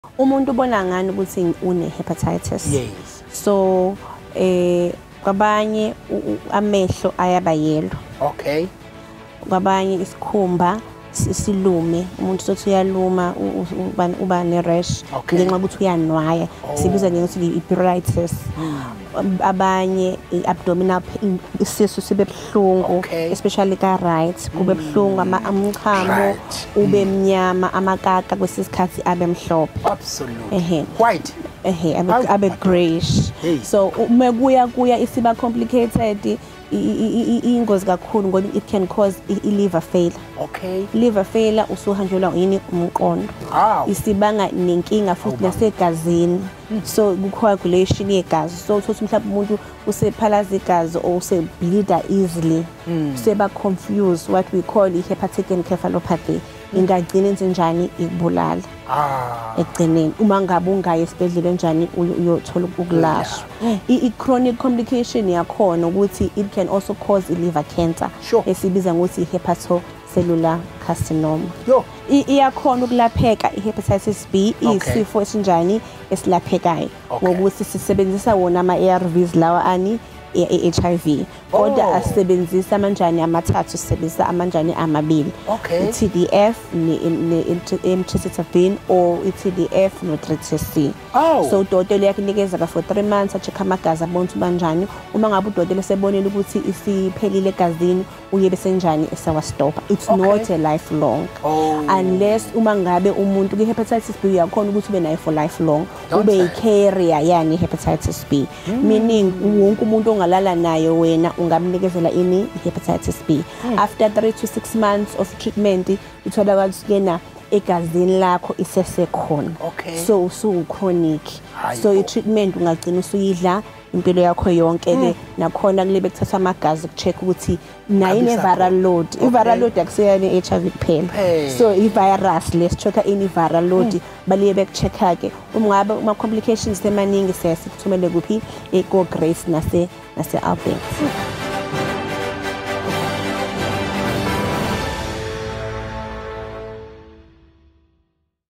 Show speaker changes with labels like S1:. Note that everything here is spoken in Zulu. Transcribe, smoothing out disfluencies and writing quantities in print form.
S1: Umuntu ubona ngani ukuthi une-hepatitis?
S2: Yes.
S1: So kwabanye amehlo ayaba yellow.
S2: Okay.
S1: Kwabanye isikhumba silume, umuntu sothi uyaluma uba ne-rash ngenxa ukuthi uyanwaya, sibiza ngokuthi i-hepatitis. Abanye abdominal isisu sibe buhlungu, especially ka-right kube buhlungu, umchamo ube mnyama, amakaka kwesikhathi abe mhlophe.
S2: Absolutely. White.
S1: Abe grayish. So uma kuya isiba complicated, ingozi kakhulu ngoba it can cause liver failure.
S2: Okay.
S1: Liver failure usuhanjelwa yini umqondo. Isibanga nenkinga futhi nasegazini. So ku-coagulation yegazi. So uthola mhlawumbe umuntu usephalaza igazi or usebleeda easily. Seba confused what we call hepatic encephalopathy. Ingagcina enzenjani ikubulala. Ekugcineni uma ngabe ungayi esibhedlela enjani uyothola ukulashwa. I-chronic complication yakhona ukuthi it can also cause liver cancer esibiza ngokuthi hepatocellular carcinoma. Iyakhona ukulapheka i-hepatitis B, isifo esinjani esilaphekayo ngokuthi sisebenzisa wona ama-ARVs lawa ani HIV. Kodwa asebenzisa amanjani amathathu, sisebenzisa amanjani amabili. I-TDF ne-emtricitabine or i-TDF no-3TC. So udokotela uyakunikeza for 3 months a-check amagazi abone ukuthi banjani. Uma ngabe udokotela sebonile ukuthi isiphelile egazini uyebe senjani esawastopha. It's not a lifelong unless uma ngabe umuntu kwi-hepatitis B uyakhona ukuthi ube nayo for lifelong, ube i-carrier yani hepatitis B, meaning wonke umuntu ongalala nayo wena ungamnikezela ini hepatitis B. After 3 to 6 months of treatment itholakala ukuthi yena egazini lakho isesekhona. So usu-chronic. So i-treatment ungagcina usuyidla impilo yakho yonke ke nakhona kulebe kuthatha amagazi ku-check ukuthi nayo ine-viral load. I-viral load akuseyani i-HIV kuphela. So i-virus lesi-check-a ini-viral load baliye beku-check-a ke. Ngabe ama-complications emaningi siyasikuthumele kuphi ko-Grace nase-Albert.